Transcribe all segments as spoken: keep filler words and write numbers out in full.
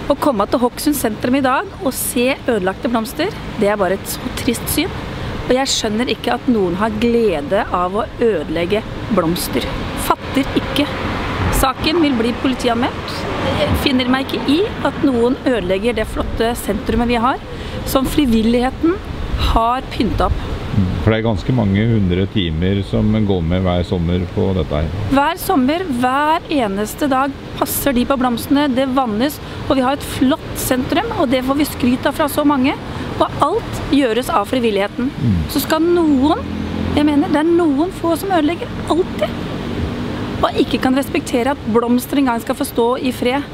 Å komme til Hokksund sentrum i dag og se ødelagte blomster, det er bare et så trist syn. Og jeg skjønner ikke at noen har glede av å ødelegge blomster. Fatter ikke. Saken vil bli politianmeldt. Jeg finner meg ikke i at noen ødelegger det flotte sentrumet vi har, som frivilligheten har pyntet opp. For det er ganske mange hundre timer som går med hver sommer på dette her. Hver sommer, hver eneste dag passer de på blomstene, det vannes, og vi har et flott sentrum, og det får vi skryt av fra så mange. Og alt gjøres av frivilligheten. Mm. Så skal noen, jeg mener, det er noen få som ødelegger alltid. Og ikke kan respektere at blomster en gang skal få stå i fred.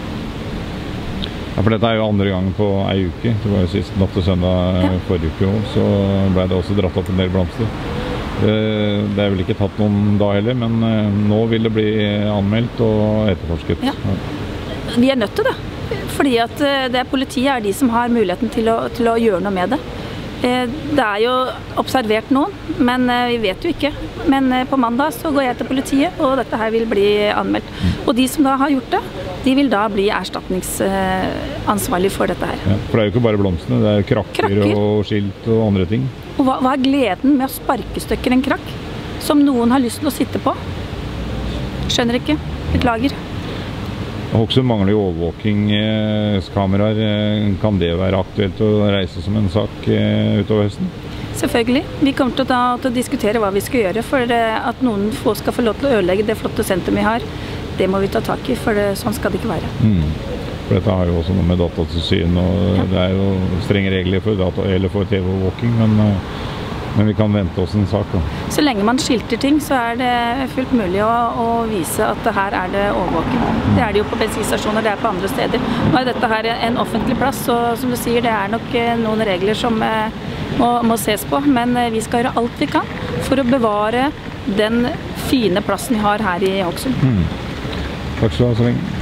Ja, for dette er jo andre gang på ei uke. Det var jo sist natt til søndag ja. Forrige uke også, så ble det også dratt opp en del blomster. Det er vel ikke tatt noen da heller, men nå vil det bli anmeldt og etterforsket. Ja. Vi er nødt til det, fordi at det er politiet er de som har muligheten til å, til å gjøre noe med det. Det er jo observert noen, men vi vet jo ikke. Men på mandag så går jeg til politiet, og dette her vil bli anmeldt. Og de som da har gjort det, de vil da bli erstatningsansvarlig for dette her. Ja, for det er jo ikke bare blomstene, det er krakker, krakker. Og skilt og andre ting. Og hva, hva er gleden med å sparke stykker en krakk, som noen har lyst til å sitte på? Skjønner ikke. Beklager. Hokksund mangler jo overvåkingskameraer. Kan det være aktuelt å reise som en sak utover høsten? Selvfølgelig. Vi kommer til å, ta, til å diskutere hva vi skal gjøre for at noen få skal få lov til å ødelegge det flotte sentrum vi har. Det må vi ta tak i, for det, sånn skal det ikke være. Mm. For dette har jo også noe med datatilsyn, og ja. Det er jo strenge regler for, data, eller for T V-overvåking, men, men vi kan vente oss en sak. Da. Så lenge man skilter ting, så er det fullt mulig å, å vise at her er det overvåking. Mm. Det er det jo på bensinstasjoner, det er på andre steder. Nå er dette her en offentlig plass, og som du sier, det er nok noen regler som må, må ses på, men vi skal gjøre alt vi kan for å bevare den fine plassen vi har her i Hokksund. Mm. Takk skal du ha så lenge.